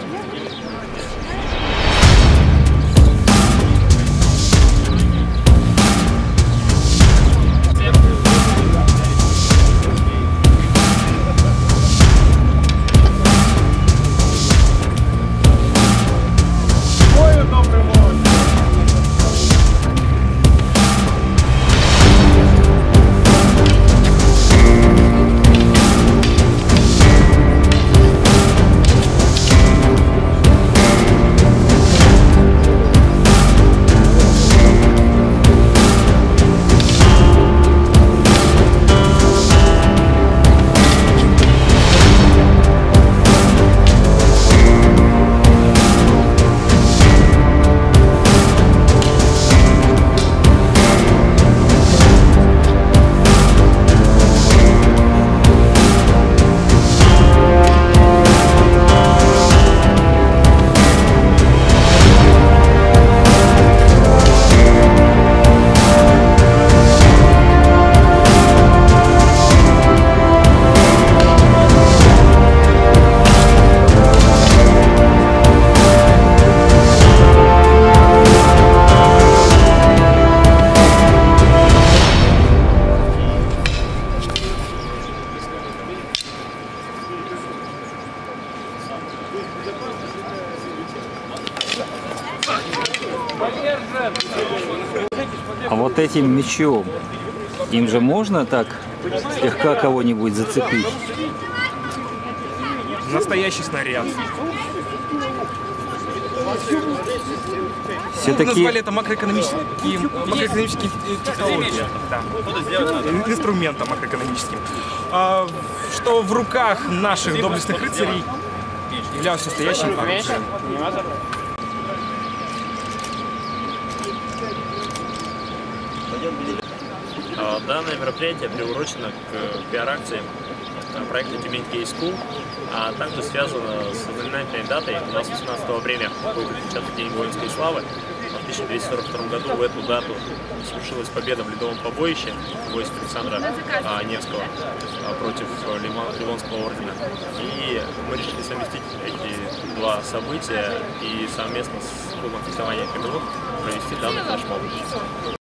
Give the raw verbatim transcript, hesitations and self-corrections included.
А вот этим мечом, им же можно так слегка кого-нибудь зацепить? Настоящий снаряд. Все-таки... Назвали это макроэкономические, макроэкономические технологии. Да. Инструментом макроэкономическим. А, что в руках наших доблестных рыцарей являлось настоящим оружием. Данное мероприятие приурочено к пиар-акции проекта Тюмень Кейс School, а также связано с знаменательной датой. У нас восемнадцатого апреля будет отмечаться День воинской славы. В тысяча двести сорок втором году в эту дату совершилась победа в Ледовом побоище войск Александра а, Невского а, против Ливонского ордена. И мы решили совместить эти два события и совместно с клубом фехтования Камелот провести данный флешмоб.